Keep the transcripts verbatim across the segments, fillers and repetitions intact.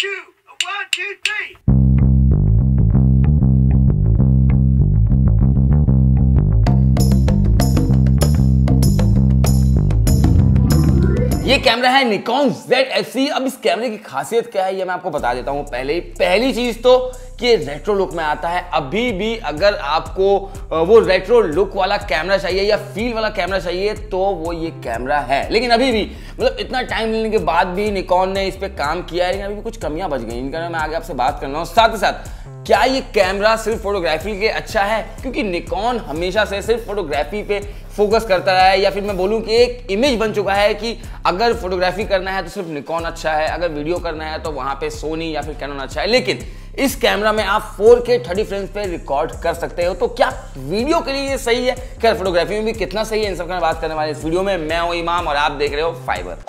two, one, two, three. ये camera है Nikon Z F C. अब इस कैमरे की खासियत क्या है ये मैं आपको बता देता हूँ। पहले पहली चीज तो कि रेट्रो लुक में आता है। अभी भी अगर आपको वो रेट्रो लुक वाला कैमरा चाहिए या फील वाला कैमरा चाहिए तो वो ये कैमरा है। लेकिन अभी भी मतलब इतना टाइम लेने के बाद भी निकॉन ने इस पे काम किया है, लेकिन अभी भी कुछ कमियां बच गई। इनका मैं आगे आपसे बात करना हूँ। साथ ही साथ क्या ये कैमरा सिर्फ फोटोग्राफी के अच्छा है, क्योंकि निकॉन हमेशा से सिर्फ फोटोग्राफी पे फोकस करता रहा है, या फिर मैं बोलूं कि एक इमेज बन चुका है कि अगर फोटोग्राफी करना है तो सिर्फ निकॉन अच्छा है, अगर वीडियो करना है तो वहां पे सोनी या फिर कैनन अच्छा है। लेकिन इस कैमरा में आप फोर के थर्टी फ्रेम्स पे रिकॉर्ड कर सकते हो। तो क्या वीडियो के लिए ये सही है, क्या फोटोग्राफी में भी कितना सही है, इन सब का बात करने वाले इस वीडियो में। मैं हूं इमाम और आप देख रहे हो फाइबर।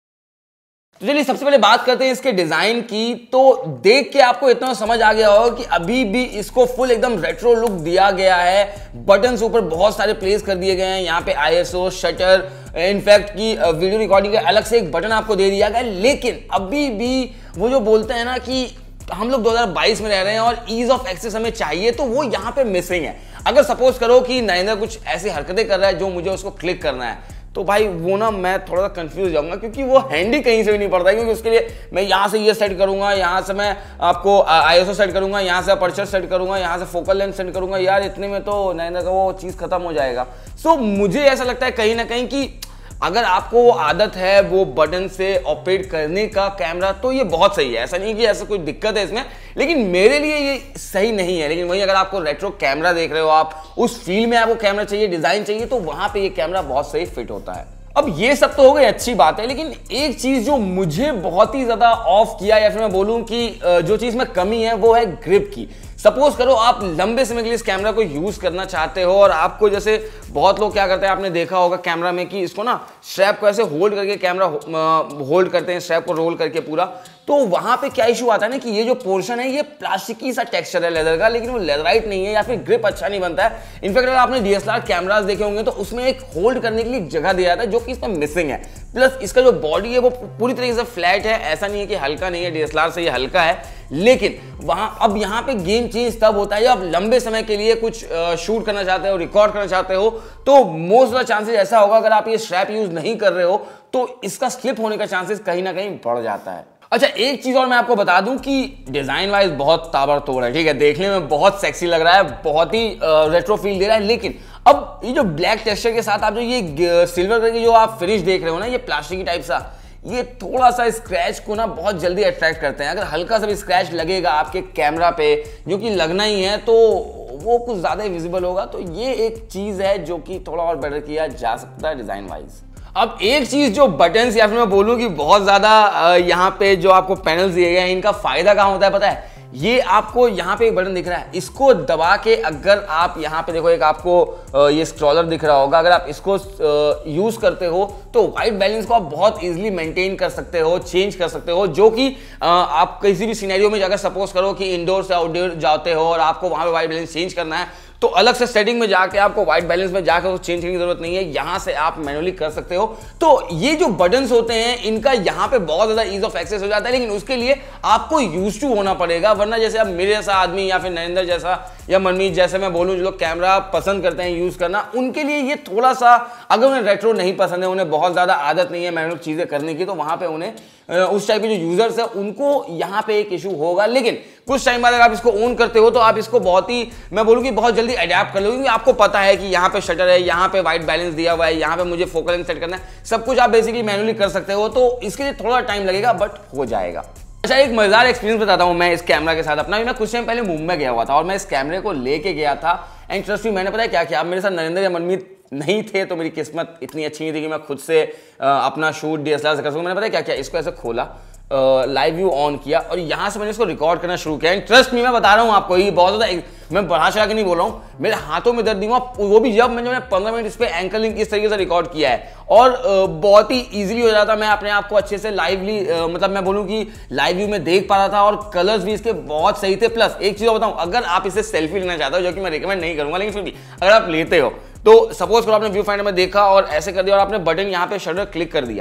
तो चलिए सबसे पहले बात करते हैं इसके डिजाइन की। तो देख के आपको इतना समझ आ गया होगा कि अभी भी इसको फुल एकदम रेट्रो लुक दिया गया है। बटन्स ऊपर बहुत सारे प्लेस कर दिए गए हैं। यहाँ पे I S O, shutter, in fact की वीडियो रिकॉर्डिंग का अलग से एक बटन आपको दे दिया गया है। लेकिन अभी भी वो जो बोलते हैं ना कि हम लोग दो हज़ार बाईस में रह रहे हैं और ईज ऑफ एक्सेस हमें चाहिए, तो वो यहाँ पे मिसिंग है। अगर सपोज करो कि नरेंद्र कुछ ऐसी हरकतें कर रहा है जो मुझे उसको क्लिक करना है, तो भाई वो ना मैं थोड़ा सा कंफ्यूज जाऊंगा, क्योंकि वो हैंडी कहीं से भी नहीं पड़ता है। क्योंकि उसके लिए मैं यहाँ से ये सेट करूंगा, यहाँ से मैं आपको आईएसओ सेट करूंगा, यहाँ से अपर्चर सेट करूंगा, यहाँ से फोकल लेंथ सेट करूंगा। यार इतने में तो नरेंद्र का वो चीज़ खत्म हो जाएगा। सो मुझे ऐसा लगता है कहीं ना कहीं कि अगर आपको वो आदत है वो बटन से ऑपरेट करने का कैमरा, तो ये बहुत सही है। ऐसा नहीं कि ऐसा कोई दिक्कत है इसमें, लेकिन मेरे लिए ये सही नहीं है। लेकिन वहीं अगर आपको रेट्रो कैमरा देख रहे हो, आप उस फील में आपको कैमरा चाहिए, डिजाइन चाहिए, तो वहां पे ये कैमरा बहुत सही फिट होता है। अब ये सब तो हो गई अच्छी बात है, लेकिन एक चीज जो मुझे बहुत ही ज्यादा ऑफ किया, या फिर मैं बोलूं कि जो चीज में कमी है वो है ग्रिप की। सपोज करो आप लंबे समय के लिए इस कैमरा को यूज करना चाहते हो, और आपको जैसे बहुत लोग क्या करते हैं, आपने देखा होगा कैमरा में कि इसको ना स्ट्रैप को ऐसे होल्ड करके कैमरा होल्ड करते हैं, स्ट्रैप को रोल करके पूरा। तो वहां पे क्या इशू आता है ना कि ये जो पोर्शन है ये प्लास्टिकी सा टेक्सचर है लेदर का, लेकिन वो लेदराइट नहीं है, या फिर ग्रिप अच्छा नहीं बनता है। इनफैक्ट अगर आपने डीएसएलआर कैमरास देखे होंगे तो उसमें एक होल्ड करने के लिए एक जगह दिया जाता है, जो कि इसमें मिसिंग है। प्लस इसका जो बॉडी है वो पूरी तरीके से फ्लैट है, ऐसा नहीं है कि हल्का नहीं है, डीएसएलआर से ये हल्का है। लेकिन वहां अब यहाँ पे गेम चेंज तब होता है जब आप लंबे समय के लिए कुछ शूट करना चाहते हो, रिकॉर्ड करना चाहते हो, तो मोस्ट ऑफ द चांसेस ऐसा होगा अगर आप ये स्ट्रैप यूज नहीं कर रहे हो तो इसका स्लिप होने का चांसेस कहीं ना कहीं बढ़ जाता है। अच्छा, एक चीज और मैं आपको बता दूं कि डिजाइन वाइज बहुत ताबड़तोड़ है, ठीक है, देखने में बहुत सेक्सी लग रहा है, बहुत ही रेट्रो फील दे रहा है। लेकिन अब ये जो ब्लैक टेक्सचर के साथ आप जो ये सिल्वर कलर की जो आप फिनिश देख रहे हो ना, ये प्लास्टिक की टाइप सा, ये थोड़ा सा स्क्रैच को ना बहुत जल्दी अट्रैक्ट करते हैं। अगर हल्का सा भी स्क्रैच लगेगा आपके कैमरा पे, जो कि लगना ही है, तो वो कुछ ज्यादा विजिबल होगा। तो ये एक चीज है जो कि थोड़ा और बेटर किया जा सकता है डिजाइन वाइज। अब एक चीज जो बटन्स, या फिर मैं बोलूं कि बहुत ज्यादा यहाँ पे जो आपको पैनल्स दिए गए हैं, इनका फायदा कहाँ होता है पता है? ये आपको यहाँ पे एक बटन दिख रहा है, इसको दबा के अगर आप यहाँ पे देखो, एक आपको ये स्क्रॉलर दिख रहा होगा, अगर आप इसको यूज करते हो तो व्हाइट बैलेंस को आप बहुत इजीली मेंटेन कर सकते हो, चेंज कर सकते हो। जो कि आप किसी भी सिनेरियो में जाकर सपोज करो कि इंडोर से आउटडोर जाते हो और आपको वहां पे व्हाइट बैलेंस चेंज करना है, तो अलग से सेटिंग में जाके आपको व्हाइट बैलेंस में जाकर उसको चेंज करने की जरूरत नहीं है, यहां से आप मैनुअली कर सकते हो। तो ये जो बटन्स होते हैं इनका यहां पे बहुत ज्यादा ईज ऑफ एक्सेस हो जाता है, लेकिन उसके लिए आपको यूज टू होना पड़ेगा। वरना जैसे अब मेरे जैसा आदमी या फिर नरेंद्र जैसा या मनमीत जैसे मैं बोलूं, जो लोग कैमरा पसंद करते हैं यूज करना, उनके लिए ये थोड़ा सा, अगर उन्हें रेट्रो नहीं पसंद है, उन्हें बहुत ज्यादा आदत नहीं है मैनुअल चीजें करने की, तो वहां पे उन्हें उस टाइप के जो यूजर्स है उनको यहाँ पे एक इशू होगा। लेकिन कुछ टाइम बाद अगर आप इसको ऑन करते हो तो आप इसको बहुत ही, मैं बोलूँ कि बहुत जल्दी अडेप्ट कर लोगे, क्योंकि आपको पता है कि यहाँ पे शटर है, यहाँ पे व्हाइट बैलेंस दिया हुआ है, यहाँ पे मुझे फोकल लेंथ सेट करना है, सब कुछ आप बेसिकली मैनुअली कर सकते हो। तो इसके लिए थोड़ा टाइम लगेगा, बट हो जाएगा। अच्छा, एक मजेदार एक्सपीरियंस बताता हूँ मैं इस कैमरा के साथ अपना। मैं कुछ टाइम पहले मुंबई गया हुआ था और मैं इस कैमरे को लेके गया था, एंड ट्रस्ट मी, मैंने पता है क्या किया, मेरे साथ नरेंद्र या मनमीत नहीं थे, तो मेरी किस्मत इतनी अच्छी नहीं थी कि मैं खुद से अपना शूट डीएसएलआर से कर सकूं। मैंने पता है क्या किया, इसको ऐसे खोला, लाइव व्यू ऑन किया और यहां से मैंने इसको रिकॉर्ड करना शुरू किया। ट्रस्ट मी, मैं बता रहा हूं आपको, ये बहुत ज्यादा, मैं बढ़ा चढ़ा के नहीं बोल रहा हूं, मेरे हाथों में दर्द हुआ, वो भी जब मैंने पंद्रह मिनट इस पे एंकर लिंक इस तरीके से रिकॉर्ड किया है, और बहुत ही इजीली हो जाता। मैं अपने आप को अच्छे से लाइवली, मतलब मैं बोलूं कि लाइव व्यू में देख पा रहा था, और कलर्स भी इसके बहुत सही थे। प्लस एक चीज बताऊं, अगर आप इसे सेल्फी लेना चाहते हो, जो कि मैं रिकमेंड नहीं करूंगा, लेकिन फिर भी अगर आप लेते हो तो सपोज करो आपने व्यू फाइंडर में देखा और ऐसे कर दिया और आपने बटन यहाँ पे शटर क्लिक कर दिया,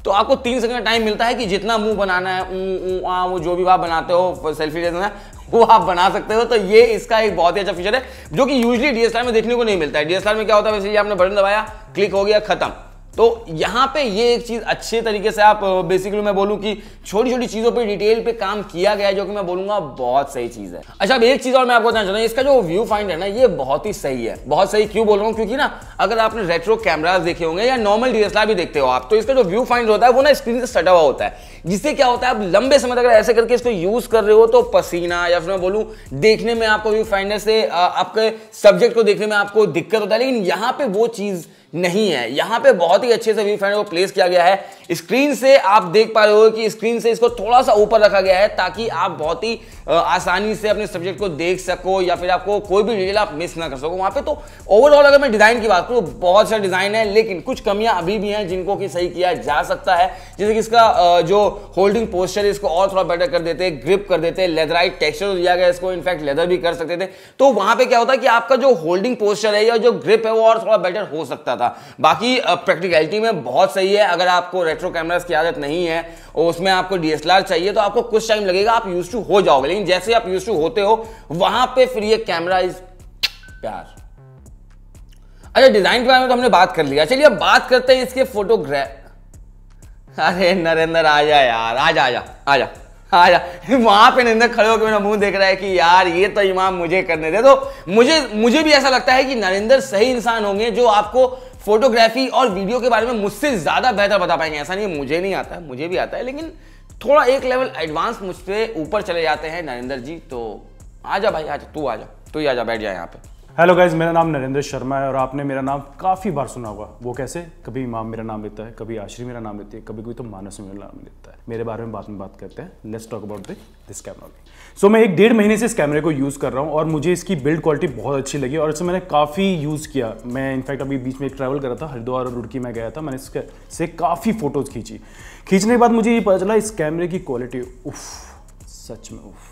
तो आपको तीन सेकंड टाइम मिलता है कि जितना मुंह बनाना है ऊ, ऊ, आ, वो जो भी आप बनाते हो सेल्फी लेना है वो आप बना सकते हो। तो ये इसका एक बहुत ही अच्छा फीचर है जो कि यूजुअली डीएसएलआर में देखने को नहीं मिलता है। डीएसएलआर में क्या होता है, वैसे आपने बटन दबाया, क्लिक हो गया, खत्म। तो यहाँ पे ये एक चीज अच्छे तरीके से आप बेसिकली मैं बोलूं कि छोटी छोटी चीजों पे डिटेल पे काम किया गया है, जो कि मैं बोलूंगा बहुत सही चीज है। अच्छा, अब एक चीज और मैं आपको बताना चाहता हूं, इसका जो व्यू फाइंड है ना, ये बहुत ही सही है। बहुत सही क्यों बोल रहा हूं, क्योंकि ना अगर आपने रेट्रो कैमरास देखे होंगे या नॉर्मल डीएसएलआर भी देखते हो आप, तो इसका जो व्यू फाइंड होता है वो ना स्क्रीन से सटा हुआ होता है, जिससे क्या होता है आप लंबे समय तक अगर ऐसे करके इसको यूज कर रहे हो तो पसीना या फिर मैं बोलूं देखने में आपको व्यू फाइंडर से आपके सब्जेक्ट को देखने में आपको दिक्कत होता है। लेकिन यहाँ पे वो चीज नहीं है, यहां पे बहुत ही अच्छे से व्यू फाइंडर को प्लेस किया गया है। स्क्रीन से आप देख पा रहे हो कि स्क्रीन से इसको थोड़ा सा ऊपर रखा गया है ताकि आप बहुत ही आसानी से अपने सब्जेक्ट को देख सको या फिर आपको कोई भी डिटेल आप मिस ना कर सको वहां पे। तो ओवरऑल अगर मैं डिजाइन की बात करूं तो बहुत सारे डिजाइन है, लेकिन कुछ कमियां अभी भी हैं जिनको कि सही किया जा सकता है। जैसे कि इसका जो होल्डिंग पोस्चर है इसको और थोड़ा बेटर कर देते, ग्रिप कर देते, लेदराइट टेक्सचर दिया गया इसको, इनफैक्ट लेदर भी कर सकते थे। तो वहां पे क्या होता है कि आपका जो होल्डिंग पोस्चर है या जो ग्रिप है वो और थोड़ा बेटर हो सकता था। बाकी प्रैक्टिकलिटी में बहुत सही है। अगर आपको रेट्रो कैमरास की आदत नहीं है और उसमें आपको डीएसएलआर चाहिए तो आपको कुछ टाइम लगेगा, आप यूज्ड टू हो जाओगे। लेकिन जैसे आप यूज्ड टू होते हो वहां पे फिर ये कैमरा इज प्यार। अच्छा, डिजाइन के बारे में तो हमने बात कर लिया, चलिए अब बात करते हैं इसके फोटोग्राफ। अरे नरेंद्र आ जा यार, आ जा आ जा आ जा आ जा वहां पे नरेंद्र खड़े होकर मेरा मुंह देख रहा है कि यार ये तो इमाम मुझे करने दे। तो मुझे मुझे भी ऐसा लगता है कि नरेंद्र सही इंसान होंगे जो आपको फोटोग्राफी और वीडियो के बारे में मुझसे ज्यादा बेहतर बता पाएंगे। ऐसा नहीं है मुझे नहीं आता है, मुझे भी आता है, लेकिन थोड़ा एक लेवल एडवांस मुझसे ऊपर चले जाते हैं नरेंद्र जी। तो आजा भाई, आजा तू, आजा तू ही आजा, बैठ जा यहाँ पे। हेलो गाइज, मेरा नाम नरेंद्र शर्मा है और आपने मेरा नाम काफ़ी बार सुना होगा। वो कैसे? कभी इमाम मेरा नाम लेता है, कभी आश्री मेरा नाम लेती है, कभी कोई तो मानस मेरा नाम लेता है। मेरे बारे में बाद में बात करते हैं। Let's talk about this camera. So मैं एक डेढ़ महीने से इस कैमरे को यूज़ कर रहा हूँ और मुझे इसकी बिल्ड क्वालिटी बहुत अच्छी लगी और इसे मैंने काफ़ी यूज़ किया। मैं इनफैक्ट अभी बीच में एक ट्रैवल कर रहा था, हरिद्वार और रुड़की में गया था, मैंने इसके से काफ़ी फ़ोटोज़ खींची। खींचने के बाद मुझे ये पता चला इस कैमरे की क्वालिटी उफ, सच में उफ।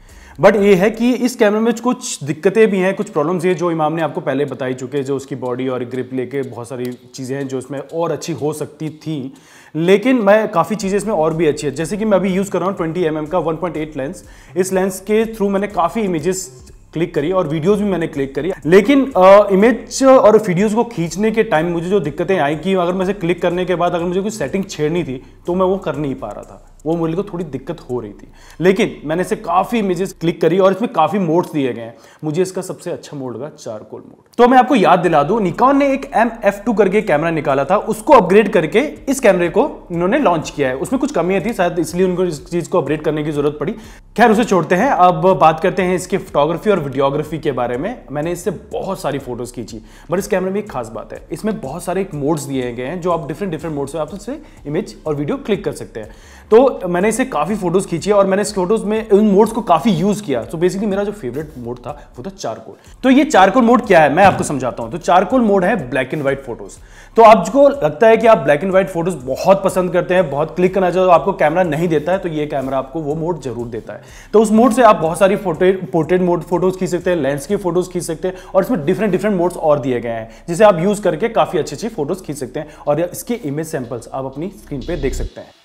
बट ये है कि इस कैमरे में कुछ दिक्कतें भी हैं, कुछ प्रॉब्लम्स ये जो इमाम ने आपको पहले बताई चुके हैं, जो उसकी बॉडी और ग्रिप लेके बहुत सारी चीज़ें हैं जो इसमें और अच्छी हो सकती थी। लेकिन मैं काफ़ी चीज़ें इसमें और भी अच्छी है, जैसे कि मैं अभी यूज़ कर रहा हूँ ट्वेंटी एम एम का वन पॉइंट एट लेंस। इस लेंस के थ्रू मैंने काफ़ी इमेजेस क्लिक करी और वीडियोस भी मैंने क्लिक करी। लेकिन इमेज और वीडियोस को खींचने के टाइम मुझे जो दिक्कतें आई कि अगर मैं इसे क्लिक करने के बाद अगर मुझे कोई सेटिंग छेड़नी थी तो मैं वो कर नहीं पा रहा था, वो मुझे को थोड़ी दिक्कत हो रही थी। लेकिन मैंने इसे काफ़ी इमेजेस क्लिक करी और इसमें काफ़ी मोड्स दिए गए हैं। मुझे इसका सबसे अच्छा मोड लगा चारकोल मोड। तो मैं आपको याद दिला दूं, निकॉन ने एक एम एफ टू करके कैमरा निकाला था, उसको अपग्रेड करके इस कैमरे को इन्होंने लॉन्च किया है। उसमें कुछ कमियां थी, शायद इसलिए उनको इस चीज़ को अपग्रेड करने की जरूरत पड़ी। खैर उसे छोड़ते हैं, अब बात करते हैं इसके फोटोग्राफी और वीडियोग्राफी के बारे में। मैंने इससे बहुत सारी फोटोज खींची, बट इस कैमरे में एक खास बात है, इसमें बहुत सारे मोड्स दिए गए हैं जो आप डिफरेंट डिफरेंट मोड से आप उससे इमेज और वीडियो क्लिक कर सकते हैं। तो मैंने इसे काफ़ी फोटोज खींची और मैंने इस फोटोज में उन मोड्स को काफ़ी यूज़ किया। तो बेसिकली मेरा जो फेवरेट मोड था वो था चारकोल। तो ये चारकोल मोड क्या है मैं आपको समझाता हूं। तो चारकोल मोड है ब्लैक एंड व्हाइट फोटोज। तो आपको लगता है कि आप ब्लैक एंड व्हाइट फोटोज बहुत पसंद करते हैं, बहुत क्लिक करना चाहते हो, आपको कैमरा नहीं देता है, तो ये कैमरा आपको वो मोड जरूर देता है। तो उस मोड से आप बहुत सारी फोटो पोर्ट्रेट मोड फोटोज खींच सकते हैं, लैंडस्केप फोटोज खींच सकते हैं और इसमें डिफरेंट डिफरेंट मोड्स और दिए गए हैं जिसे आप यूज करके काफ़ी अच्छी अच्छी फोटोज खींच सकते हैं। और इसके इमेज सैंपल्स आप अपनी स्क्रीन पर देख सकते हैं।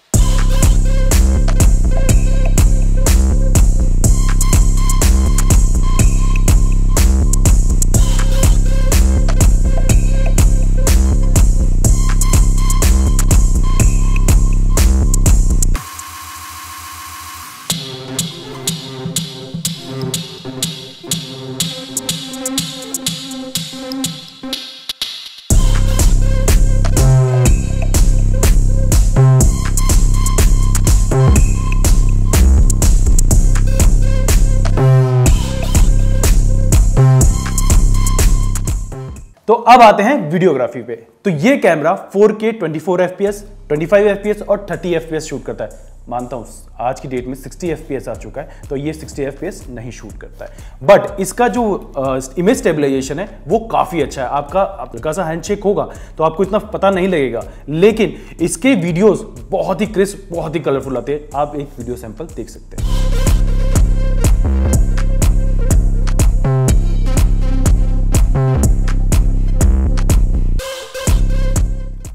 तो अब आते हैं वीडियोग्राफी पे। तो ये camera four K twenty four F P S, twenty five F P S और thirty F P S shoot करता है। मानता हूं आज की डेट में सिक्सटी एफ पी एस आ चुका है, तो ये सिक्सटी एफ पी एस नहीं शूट करता है। बट इसका जो इमेज स्टेबलाइजेशन है वो काफ़ी अच्छा है। आपका हल्का सा हैंडशेक होगा तो आपको इतना पता नहीं लगेगा, लेकिन इसके वीडियोस बहुत ही क्रिस्प, बहुत ही कलरफुल आते हैं। आप एक वीडियो सैंपल देख सकते हैं।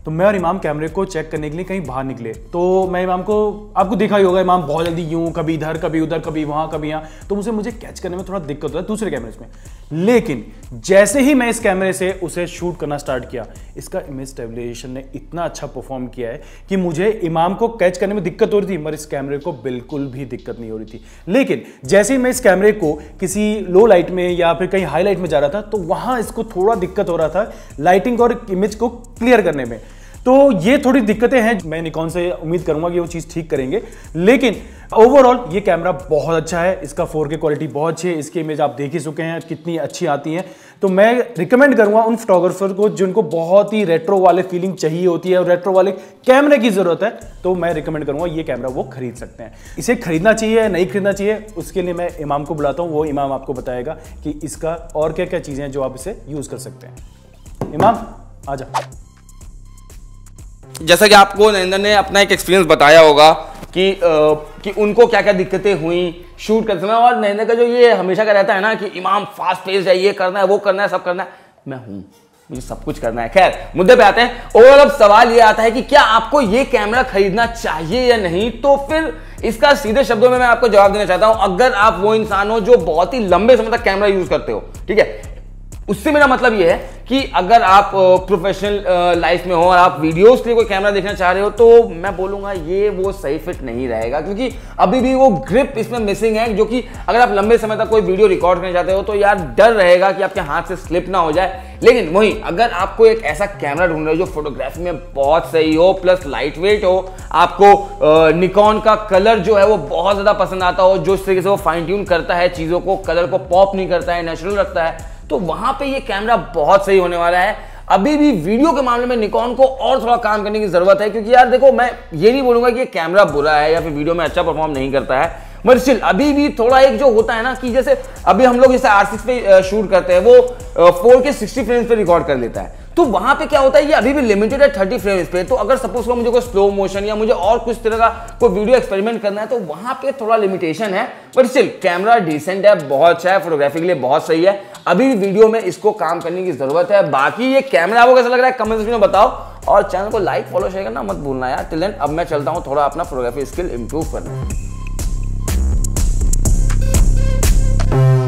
तो मैं और इमाम कैमरे को चेक करने के लिए कहीं बाहर निकले, तो मैं इमाम को, आपको देखा ही होगा, इमाम बहुत जल्दी यूं, कभी इधर कभी उधर, कभी वहां कभी यहाँ, तो मुझे मुझे कैच करने में थोड़ा दिक्कत होता है दूसरे कैमरे में। लेकिन जैसे ही मैं इस कैमरे से उसे शूट करना स्टार्ट किया, इसका इमेज स्टेबलाइजेशन ने इतना अच्छा परफॉर्म किया है कि मुझे इमाम को कैच करने में दिक्कत हो रही थी, मगर इस कैमरे को बिल्कुल भी दिक्कत नहीं हो रही थी। लेकिन जैसे ही मैं इस कैमरे को किसी लो लाइट में या फिर कहीं हाई लाइट में जा रहा था, तो वहां इसको थोड़ा दिक्कत हो रहा था लाइटिंग और इमेज को क्लियर करने में। तो ये थोड़ी दिक्कतें हैं, मैं निकॉन से उम्मीद करूंगा कि वो चीज ठीक करेंगे। लेकिन ओवरऑल ये कैमरा बहुत अच्छा है, इसका फोर के क्वालिटी बहुत अच्छी है, इसकी इमेज आप देख ही चुके हैं कितनी अच्छी आती है। तो मैं रिकमेंड करूंगा उन फोटोग्राफर को जिनको बहुत ही रेट्रो वाले फीलिंग चाहिए होती है और रेट्रो वाले कैमरे की जरूरत है, तो मैं रिकमेंड करूंगा ये कैमरा वो खरीद सकते हैं। इसे खरीदना चाहिए नहीं खरीदना चाहिए, उसके लिए मैं इमाम को बुलाता हूं, वो इमाम आपको बताएगा कि इसका और क्या क्या चीजें हैं जो आप इसे यूज कर सकते हैं। इमाम आ जा। जैसा कि आपको नरेंद्र ने अपना एक एक्सपीरियंस बताया होगा कि आ, कि उनको क्या क्या दिक्कतें हुई शूट करते समय, और नरेंद्र का जो ये हमेशा का रहता है ना कि इमाम फास्ट पेस है, ये करना है वो करना है सब करना है, मैं हूं, मुझे सब कुछ करना है। खैर मुद्दे पे आते हैं। ओवरऑल अब सवाल ये आता है कि क्या आपको ये कैमरा खरीदना चाहिए या नहीं। तो फिर इसका सीधे शब्दों में मैं आपको जवाब देना चाहता हूं, अगर आप वो इंसान हो जो बहुत ही लंबे समय तक कैमरा यूज करते हो, ठीक है, उससे मेरा मतलब ये है कि अगर आप प्रोफेशनल लाइफ में हो और आप वीडियोस के लिए कोई कैमरा देखना चाह रहे हो, तो मैं बोलूंगा ये वो सही फिट नहीं रहेगा, क्योंकि अभी भी वो ग्रिप इसमें मिसिंग है, जो कि अगर आप लंबे समय तक कोई वीडियो रिकॉर्ड करना चाहते हो तो यार डर रहेगा कि आपके हाथ से स्लिप ना हो जाए। लेकिन वहीं अगर आपको एक ऐसा कैमरा ढूंढ रहे हो जो फोटोग्राफी में बहुत सही हो, प्लस लाइट वेट हो, आपको निकॉन का कलर जो है वो बहुत ज्यादा पसंद आता हो, जो इस तरीके से वो फाइन ट्यून करता है चीजों को, कलर को पॉप नहीं करता है, नेचुरल रखता है, तो वहां पे ये कैमरा बहुत सही होने वाला है। अभी भी वीडियो के मामले में निकॉन को और थोड़ा काम करने की जरूरत है, क्योंकि यार देखो, मैं ये नहीं बोलूंगा कि ये कैमरा बुरा है या फिर वीडियो में अच्छा परफॉर्म नहीं करता है, मगर स्टिल अभी भी थोड़ा एक जो होता है ना कि जैसे अभी हम लोग जैसे आर सिक्स पे शूट करते हैं, वो फोर के सिक्सटी फ्रेम्स पे रिकॉर्ड कर लेता है, तो वहां पे क्या होता है, ये अभी भी लिमिटेड है थर्टी फ्रेम्स पे। तो अगर सपोज को मुझे कोई स्लो मोशन या मुझे और कुछ तरह का कोई वीडियो एक्सपेरिमेंट करना है, तो वहां पे थोड़ा लिमिटेशन है, बट स्टिल कैमरा डिसेंट है, बहुत अच्छा है, फोटोग्राफी के लिए बहुत सही है। अभी भी वीडियो में इसको काम करने की जरूरत है। बाकी ये कैमरा आपको कैसा लग रहा है कमेंट सेक्शन में बताओ, और चैनल को लाइक फॉलो शेयर करना मत भूलना यार। टिल देन अब मैं चलता हूं थोड़ा अपना फोटोग्राफी स्किल इंप्रूव करने।